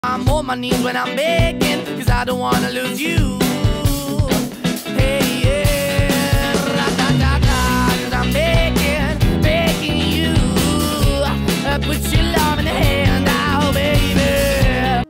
I'm on my knees when I'm begging, 'cause I don't wanna lose you.